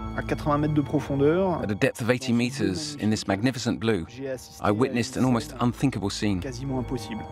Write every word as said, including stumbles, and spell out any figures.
À quatre-vingts mètres de profondeur, At a depth of eighty meters in this magnificent blue, j'ai assisté I witnessed à an une almost scène unthinkable scene. quasiment impossible.